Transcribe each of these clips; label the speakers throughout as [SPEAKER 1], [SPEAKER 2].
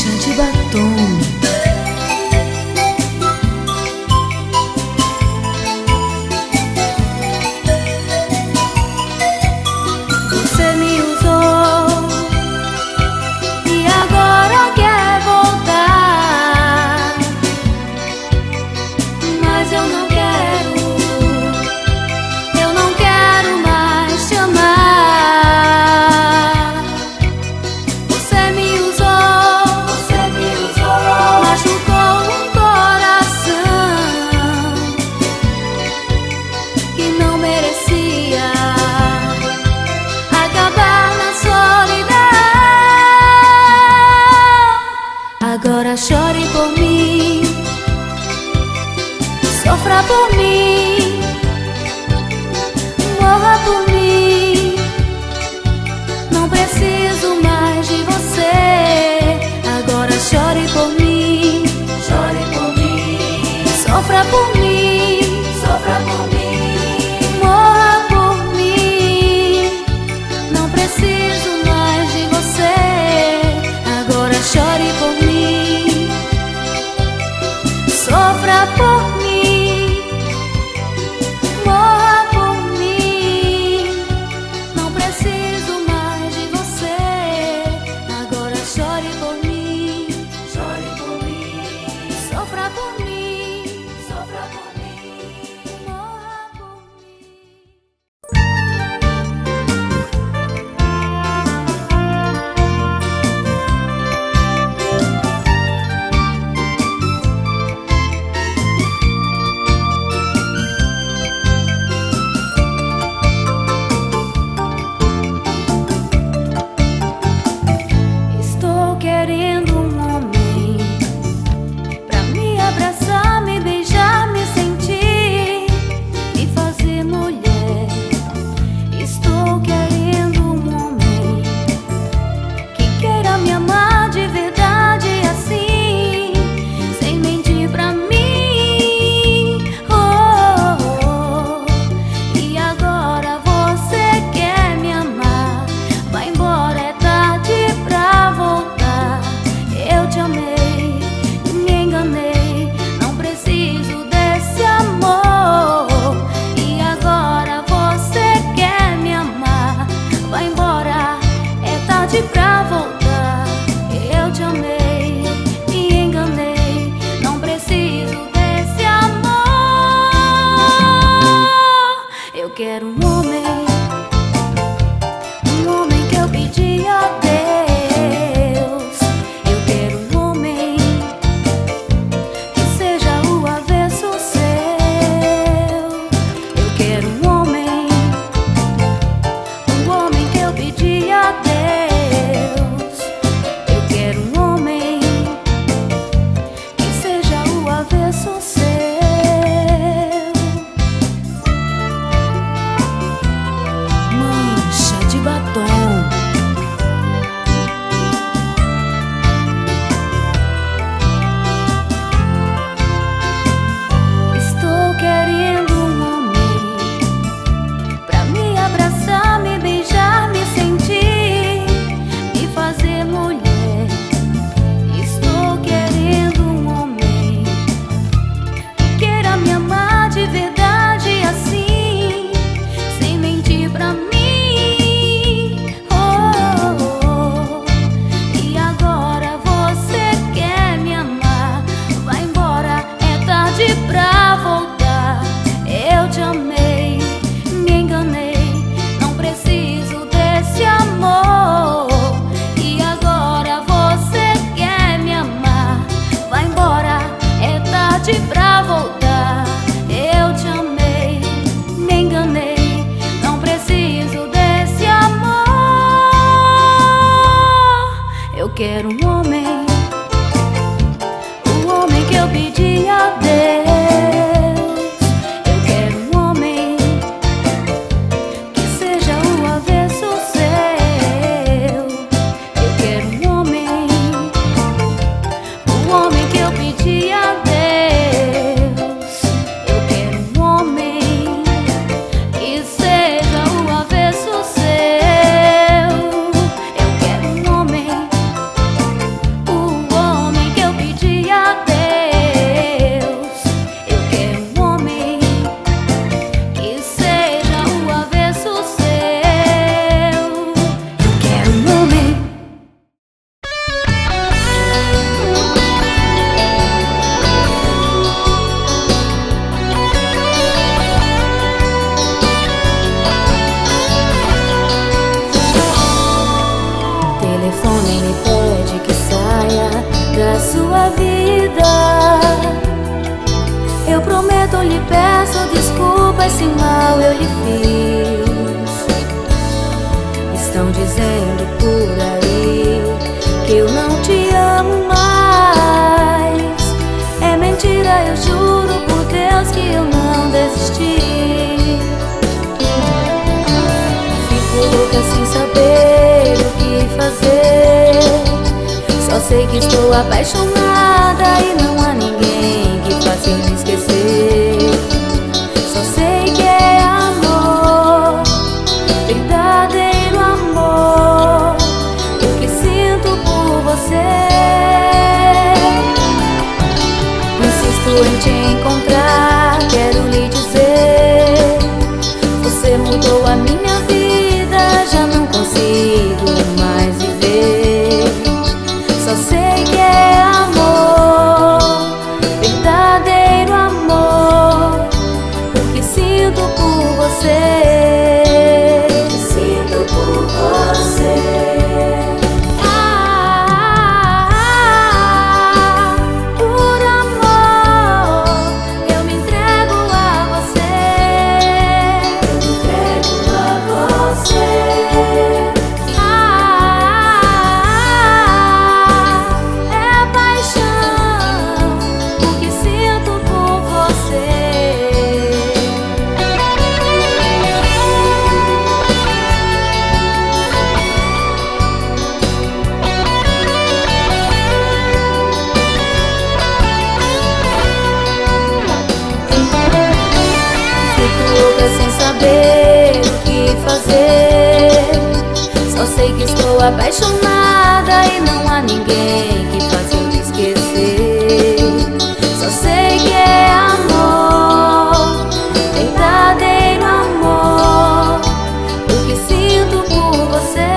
[SPEAKER 1] caixa de batom. Você me usou e agora quer voltar, mas eu não quero mais te amar. Você me usou, machucou um coração que não merecia acabar na solidão. Agora chore por mim, sofra por mim, morra por mim. Não preciso mais de você. Agora chore por mim, sofra por mim, morra por mim. Não preciso mais de você. Agora chore por mim, sofra por mim, morra por mim. sei que estou apaixonada e não há ninguém que faça me esquecer. Só sei que é amor, verdadeiro amor, o que sinto por você. Insisto em te encontrar, quero lhe dizer, você mudou a minha vida, já não consigo mais viver. Só sei que é amor, verdadeiro amor, o que sinto por você. Sinto por você. Sem saber o que fazer, só sei que estou apaixonada e não há ninguém que faça eu te esquecer. Só sei que é amor, verdadeiro amor, o que sinto por você.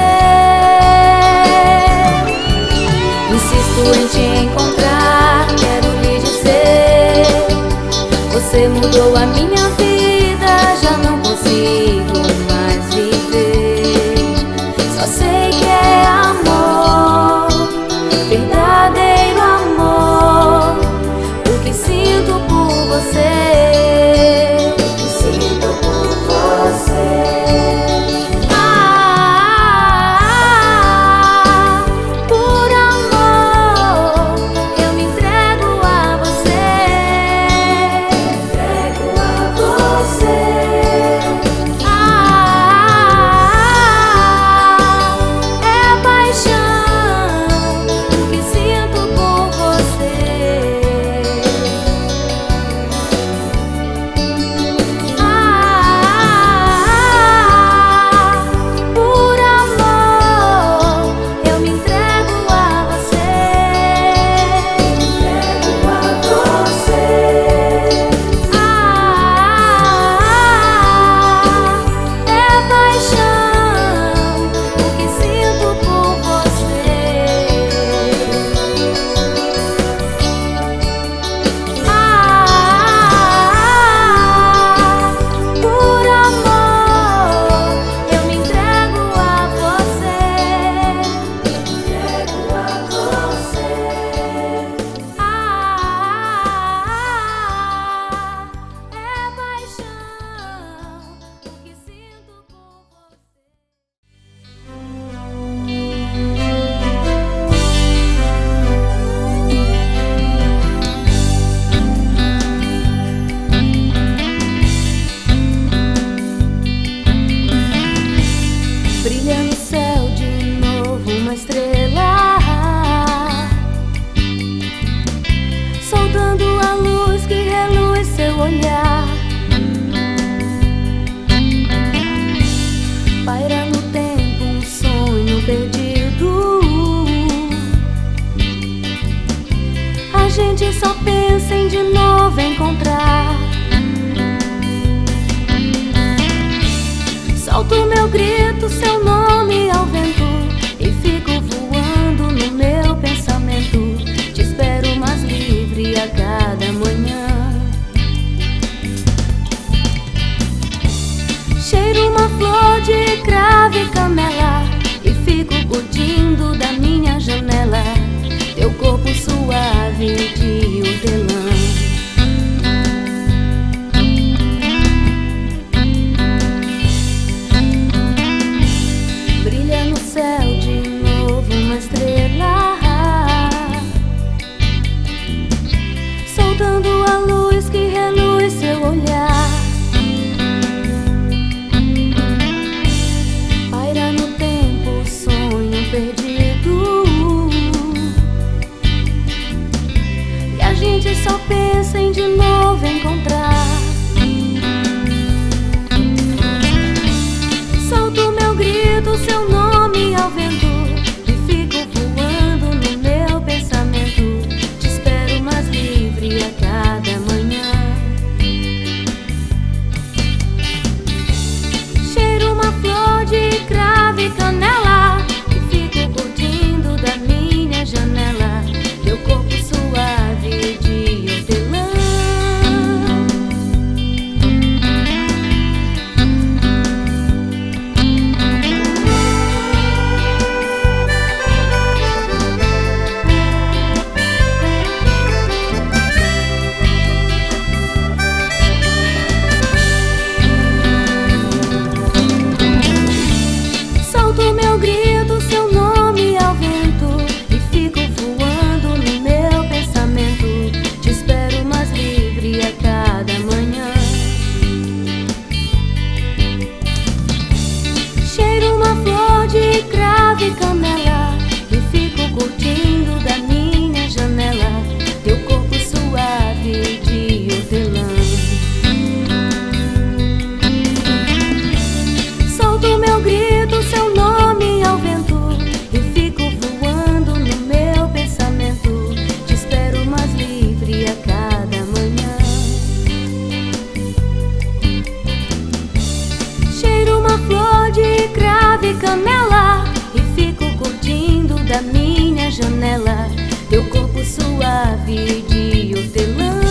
[SPEAKER 1] Insisto em te encontrar, quero lhe dizer, você mudou a minha vida, já não consigo mais viver. Só sei que é amor, verdadeiro amor, o que sinto por você. O que sinto por você. Por amor, eu me entrego a você. Entrego a você. É paixão, o que sinto por você. Por amor, eu me entrego a você. Entrego a você. É paixão, o que sinto por você. Por amor, eu me entrego a você. Entrego a você. É paixão, o que sinto por você. Brilha no céu de novo uma estrela, soltando a luz que reluz seu olhar. Paira no tempo um sonho perdido, a gente só pensa em de novo encontrar. Solto meu grito, seu nome ao vento, e fico voando no meu pensamento. Te espero mais livre a cada manhã. Cheiro uma flor de cravo e canela, e fico curtindo da minha janela teu corpo suave de hortelã. Brilha no céu de novo uma estrela, soltando a luz que reluz seu olhar. Paira no tempo o sonho perdido, só penso em de novo encontrar. Solto meu grito, seu nome ao vento, e fico voando no meu pensamento. Te espero mais livre a cada manhã. Cheiro uma flor de cravo e canela, e fico curtindo da minha janela teu corpo suave de hortelã. Solto meu grito, seu nome ao vento, e fico voando no meu pensamento. Te espero mais livre a cada manhã. Cheiro uma flor de cravo e canela, e fico curtindo da minha janela teu corpo suave de hortelã. Solto meu grito, seu nome ao vento, e fico voando no meu pensamento. Te espero mais livre a cada manhã. Cheiro uma flor de cravo e canela, e fico curtindo da minha janela teu corpo suave de hortelã.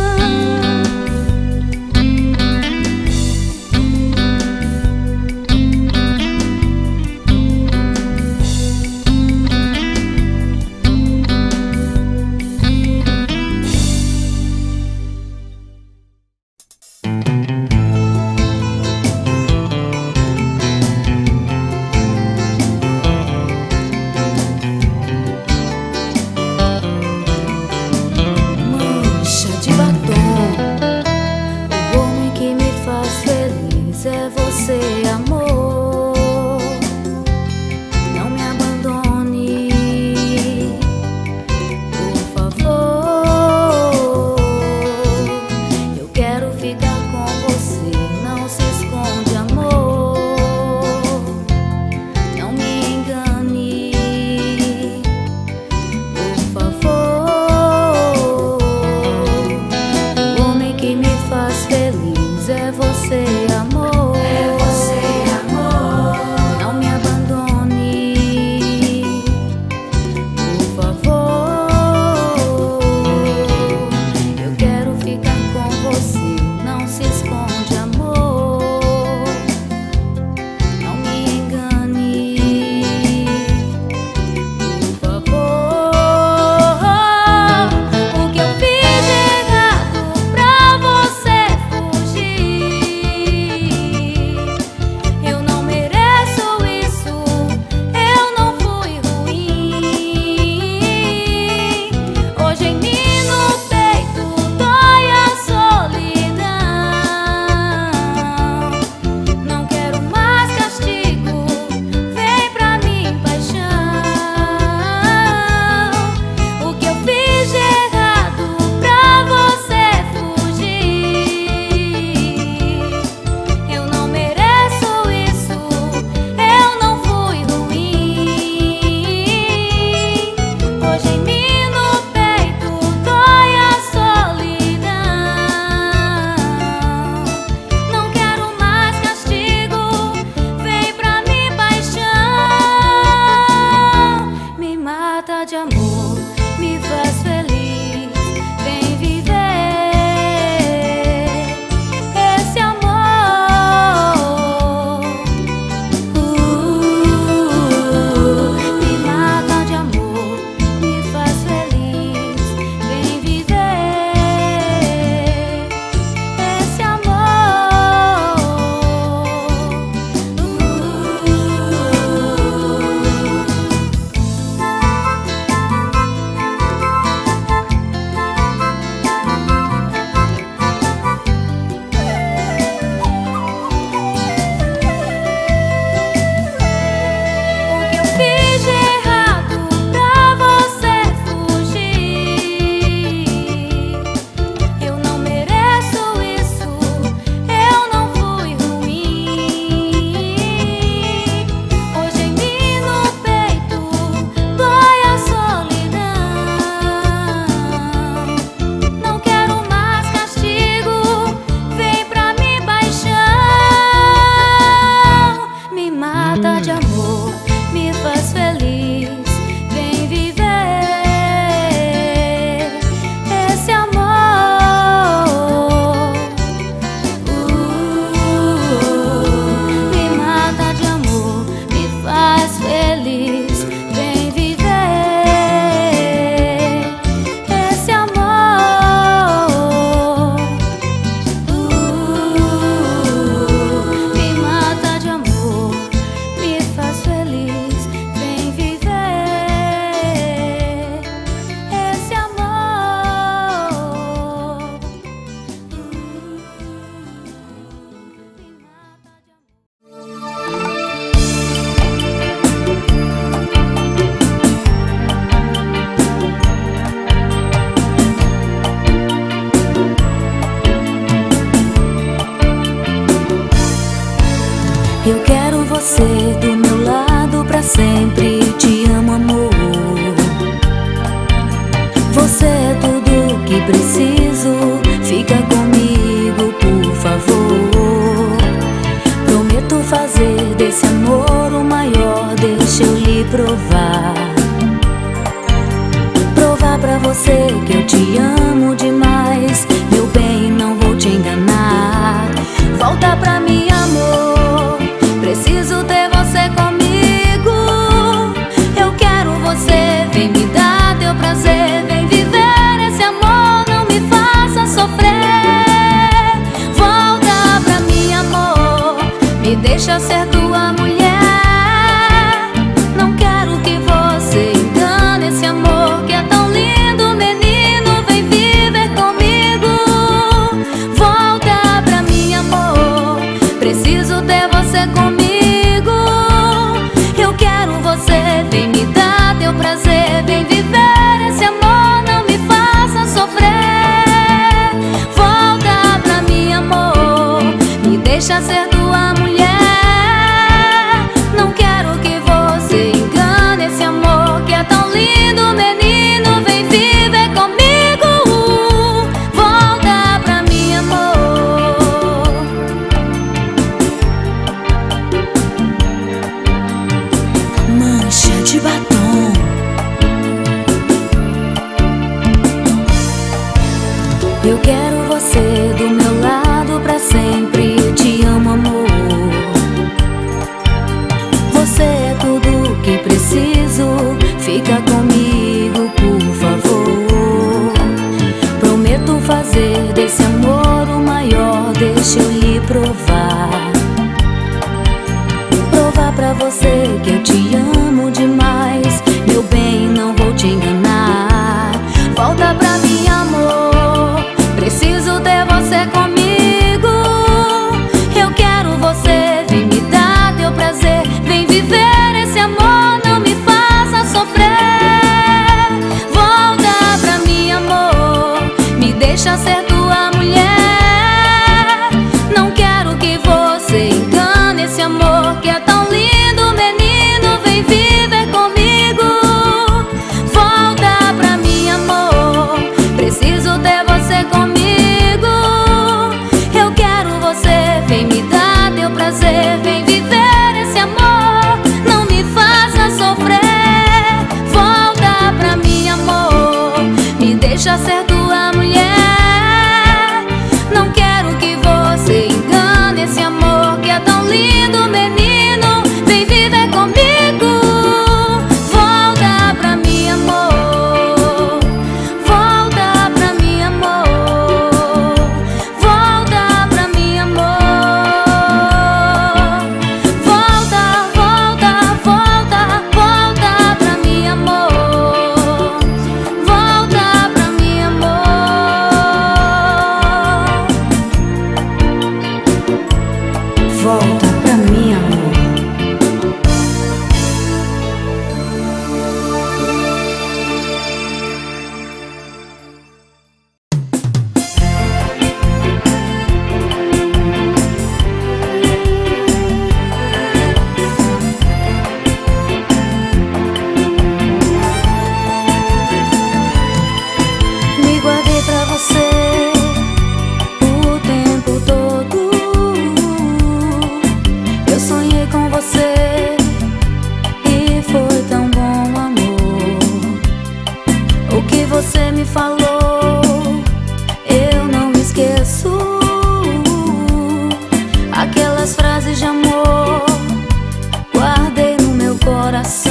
[SPEAKER 1] Mancha de batom, o homem que me faz feliz é você, amor. Não me abandone, por favor. Eu quero ficar com você, não se esconde, amor. Não me engane, por favor. O homem que me faz feliz é você, amor. É você, amor. Não me abandone, por favor. Eu quero ficar com você, não se esconde, amor. Não me engane, por favor. O que eu fiz de errado pra você fugir? Eu não mereço isso, eu não fui ruim. Hoje em mim no peito dói a solidão. Não quero mais castigo, vem pra mim, paixão. O que eu fiz de errado pra você fugir? Eu não mereço isso, eu não fui ruim. Hoje em mim no peito dói a solidão. Não quero mais castigo, vem pra mim, paixão. Me mata de amor, me faz feliz, vem viver esse amor. Me mata de amor, me faz feliz, vem viver esse amor. Você é tudo que preciso, fica comigo, por favor. Prometo fazer desse amor o maior, deixa eu lhe provar. Provar pra você que eu te amo demais. Meu bem, não vou te enganar. Volta pra mim, amor, preciso ter você comigo. Eu quero você, vem me dar teu prazer, vem viver esse amor, não me faça sofrer. Volta pra mim, amor, me deixa ser tua mulher. Não quero que você engane esse amor que é tão lindo, menino, vem viver comigo. Volta pra mim, amor, preciso ter você comigo. Eu quero você, vem me dar teu prazer, vem viver esse amor, não me faça sofrer. Volta pra mim, amor, me deixa ser tua mulher. Não quero que você engane esse amor que é tão lindo, menino, vem viver comigo. Volta pra mim, amor. Mancha de batom. Eu quero você do meu lado pra sempre. Te amo, amor. Você é tudo que preciso, fica comigo, por favor. Prometo fazer desse amor o maior, deixa eu lhe provar. Provar pra você que eu te amo demais. Meu bem, não vou te enganar. Volta pra mim, amor, preciso ter você comigo. Eu quero você, vem me dar teu prazer, vem viver esse amor, não me faça sofrer. Volta pra mim, amor, me deixa ser tua mulher. Não quero que você engane esse amor que é tão lindo, menino, vem viver comigo. Volta pra mim, amor, preciso ter você comigo. Eu quero você, vem me dar teu prazer, vem viver esse amor, não me faça sofrer. Volta pra mim, amor, me deixa ser tua mulher. Não quero que você engane esse amor que é tão lindo, menino, vem viver comigo. Volta pra mim, amor. Volta pra mim, amor. Volta pra mim, amor. Volta, volta, volta, volta pra mim, amor. Volta pra mim, amor. Volta pra mim, amor. Me guardei pra você o tempo todo. Eu sonhei com você e foi tão bom, amor. O que você me falou eu não esqueço. Aquelas frases de amor guardei no meu coração.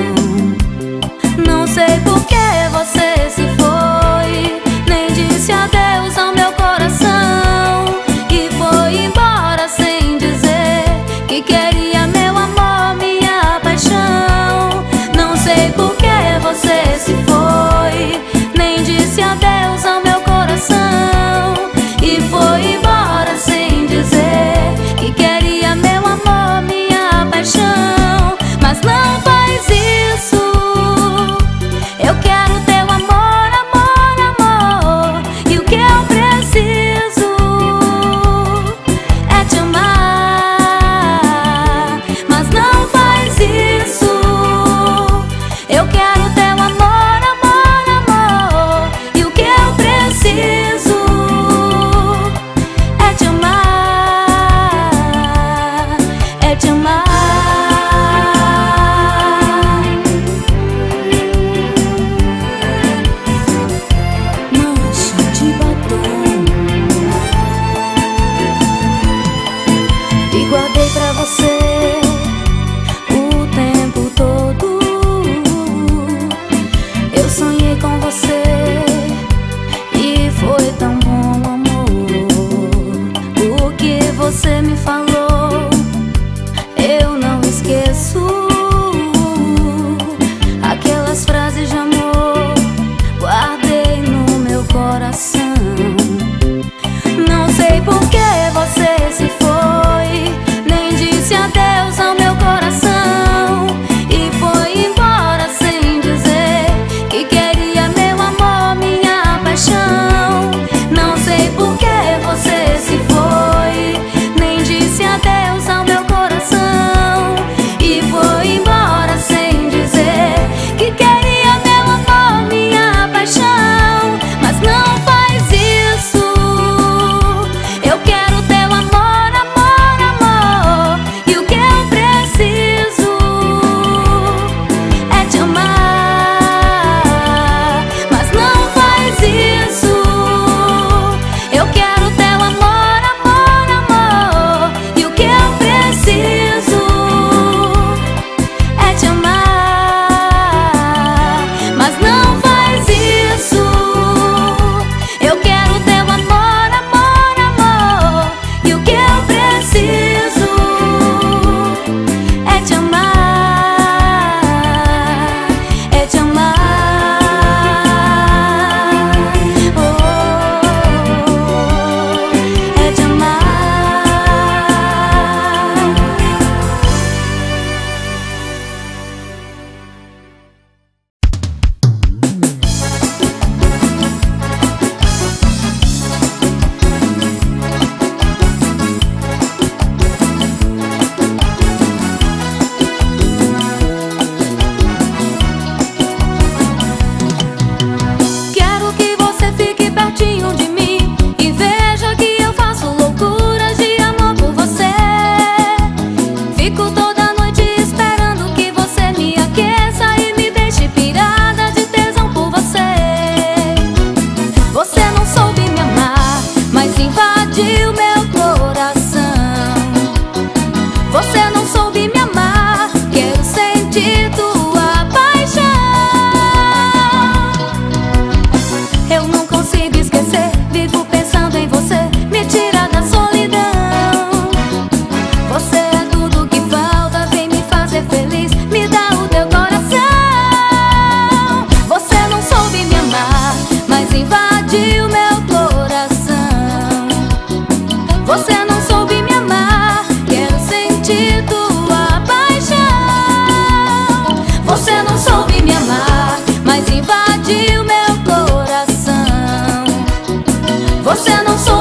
[SPEAKER 1] Não sei por que você se foi, nem disse adeus ao meu coração, e foi embora sem dizer que queria meu amor, minha paixão. Não sei por que você se foi, nem disse adeus ao meu coração, e foi embora sem dizer que queria meu amor, minha paixão. Mas não faz isso. Eu quero teu amor, amor, amor. E o que eu preciso é te amar. Mas não faz isso. Eu quero teu amor, amor, amor.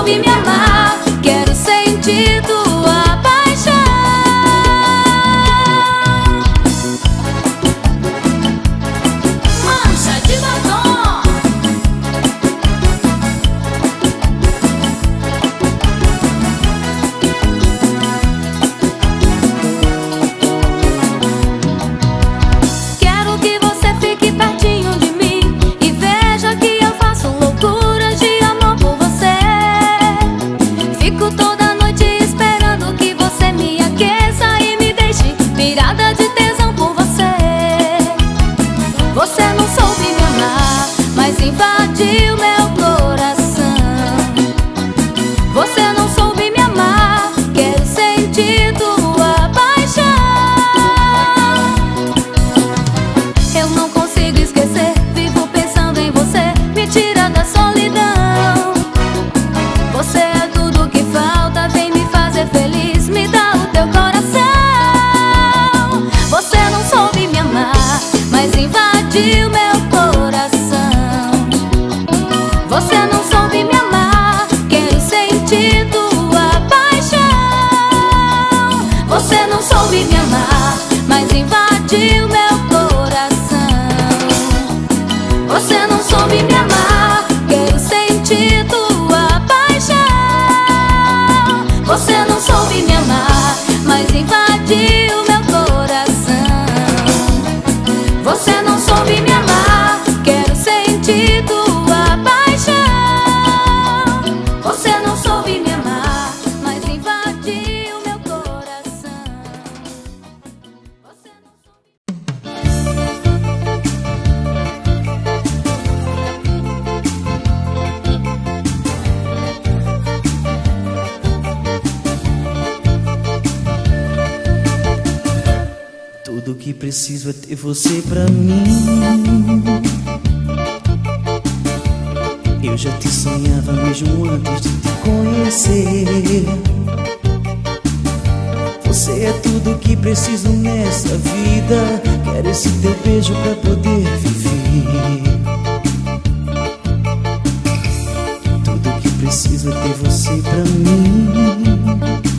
[SPEAKER 1] soube me amar, quero sentir tua paixão. Mancha de batom. Quero que você fique pertinho de mim e veja que eu faço loucuras de amor por você. Fico toda noite esperando que você me aqueça e me deixe pirada de tesão por você. Você não soube me amar, mas invadiu meu coração. Você não soube me amar, quero sentir tua paixão. Eu não consigo esquecer, vivo pensando em você, me tira da solidão. Você é tudo que falta, vem me fazer feliz, me dá o teu coração. Você não soube me amar, mas invadiu meu coração. Você não soube me amar, quero sentir tua paixão. Você não soube me amar, mas invadiu meu coração. Você não soube me amar, quero sentir tua paixão. Você não soube me amar, mas invadiu meu coração. Você não soube me amar, quero sentir tua paixão. Você não soube me amar, mas invadiu meu coração. Você não soube...
[SPEAKER 2] Tudo que preciso é ter você pra mim. Eu já te sonhava mesmo antes de te conhecer. Você é tudo que preciso nessa vida. Quero esse teu beijo pra poder viver. Tudo que preciso é ter você pra mim.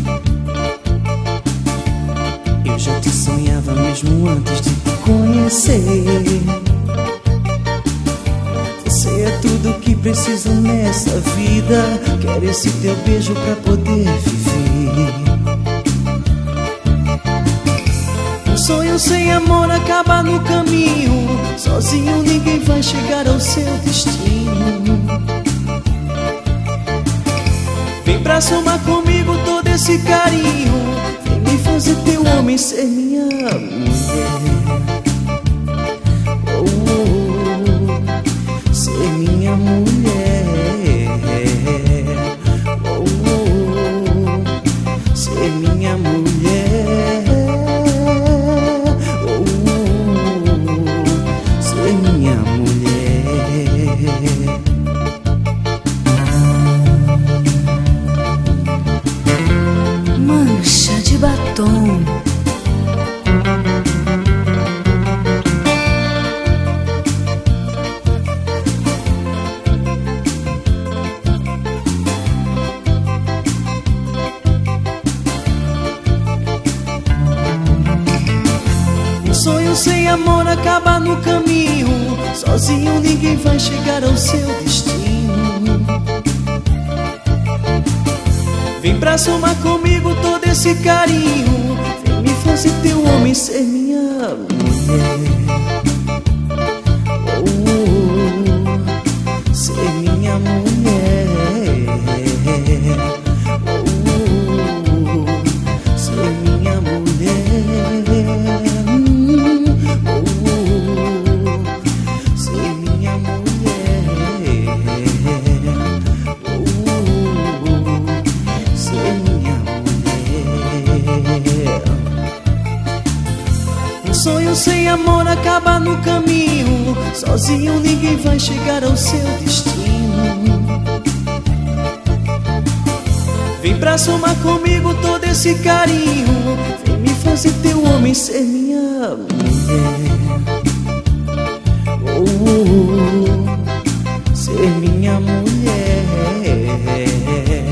[SPEAKER 2] Eu já te sonhava mesmo antes de te conhecer. Você é tudo que preciso nessa vida. Quero esse teu beijo pra poder viver. Um sonho sem amor acaba no caminho. Sozinho ninguém vai chegar ao seu destino. Vem pra somar comigo todo esse carinho. Vem me fazer teu homem, ser minha mulher. Oh, oh, oh, ser minha mulher. Oh, oh, oh, ser minha mulher. Oh, oh, oh, ser minha mulher.
[SPEAKER 1] Mancha de batom.
[SPEAKER 2] Um sonho sem amor acaba no caminho. Sozinho ninguém vai chegar ao seu destino. Vem pra somar comigo todo esse carinho. Vem me fazer teu homem, ser minha mulher. Oh, oh, oh, ser minha mulher. Oh, oh, oh, ser minha mulher. Oh, oh, oh, ser minha mulher. Oh, oh, ser minha mulher. Um sonho sem amor acaba no caminho. Sozinho ninguém vai chegar ao seu destino. Vem pra somar comigo todo esse carinho. Vem me fazer teu homem, ser minha mulher. Oh, oh, oh, ser minha mulher.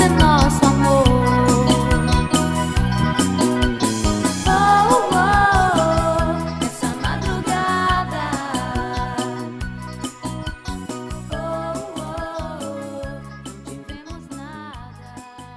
[SPEAKER 1] é nosso amor. Essa madrugada, não tivemos nada.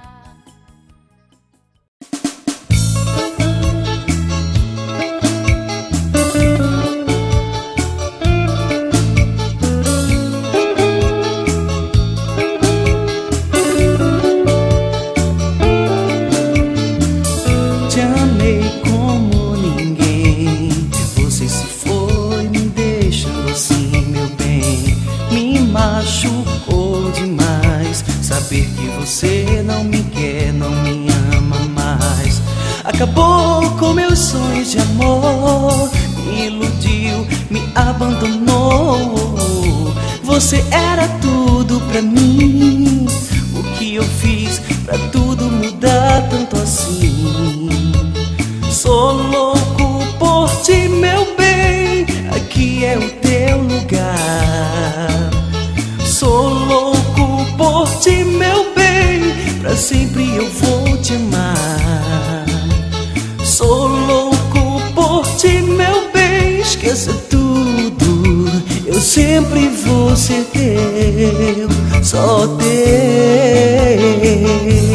[SPEAKER 2] Te amei como ninguém. Você se foi me deixando assim, meu bem. Me machucou demais saber que você não me quer, não me ama mais. Acabou com meus sonhos de amor, me iludiu, me abandonou. Você era tudo pra mim. O que eu fiz pra tudo mudar tanto assim? Sou louco por ti, meu bem. Aqui é o teu lugar. Sou louco por ti, meu bem. Pra sempre eu vou te amar. Sou louco por ti, meu bem. Esqueça tudo, eu sempre vou ser teu, só teu.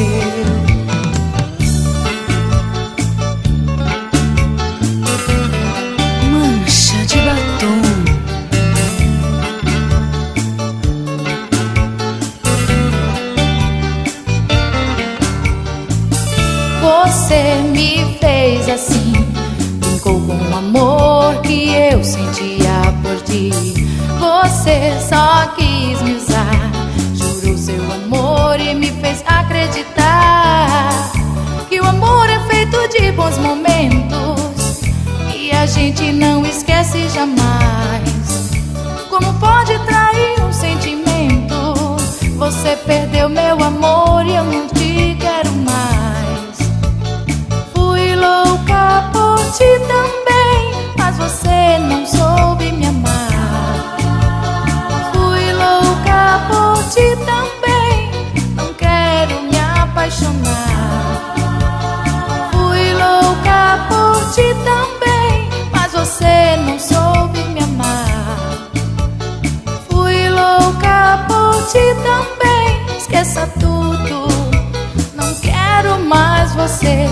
[SPEAKER 1] Mancha de batom. Você me fez assim, brincou com o amor que eu sentia por ti. Você só quis me usar, jurou seu amor e me fez acreditar que o amor é feito de bons momentos e a gente não esquece jamais. Como pode trair um sentimento? Você perdeu meu amor e eu não te quero mais. Fui louca por ti também, mas você não soube me amar. Fui louca por ti também, não quero me apaixonar. Fui louca por ti também, mas você não soube me amar. Fui louca por ti também, esqueça tudo, não quero mais você.